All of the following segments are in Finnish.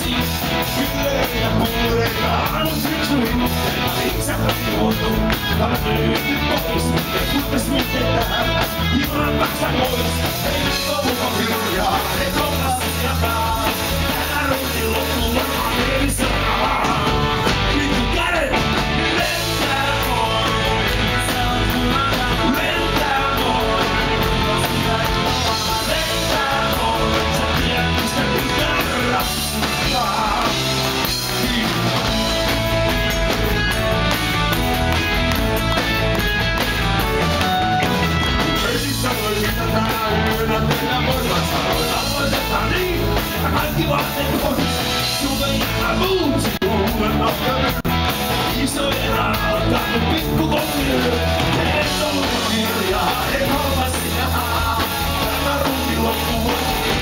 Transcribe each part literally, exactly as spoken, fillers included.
Lapsi, kyllöjä puureita, aamun syksyin. Isä kaikki vuotu, lähtyy pois. Ja kuipas mitään, junan päästä pois. Ei nyt kouluko hiljaa, ei koulussa jakaa. Tänä ruutin loppuun varmaan mieli sanaa. Vittu kädet, lentää pois. Lentää pois. Lentää pois. Sä tiedät mistä pitää rastaa. Kaikki vaatteet pois, suven jätä muut, uuden nokkanen. Isojen alta, pikku kommille, et ollut hiljaa, et halua sinä. Tämä ruuti loppuu.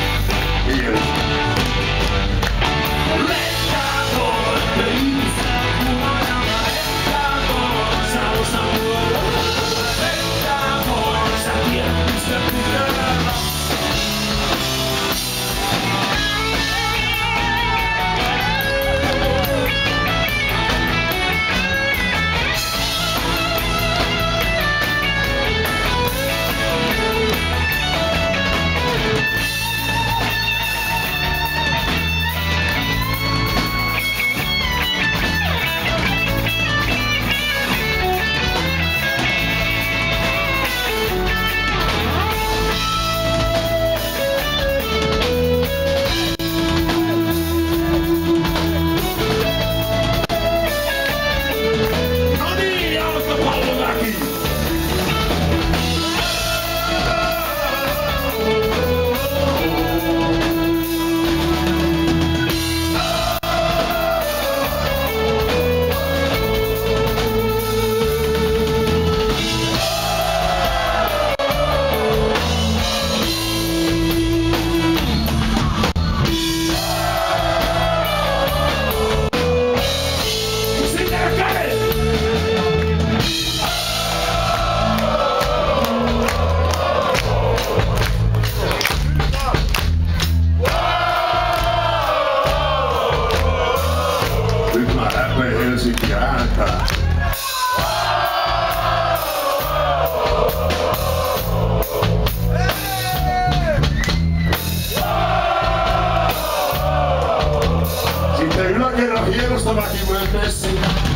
Lentää pois, isä punajalla, lentää pois, sä osa muoda. Lentää pois, sä tiedät mistä pitää. Helsinki ääntää. Sitten yläkerran hienostava Kivujen Messi.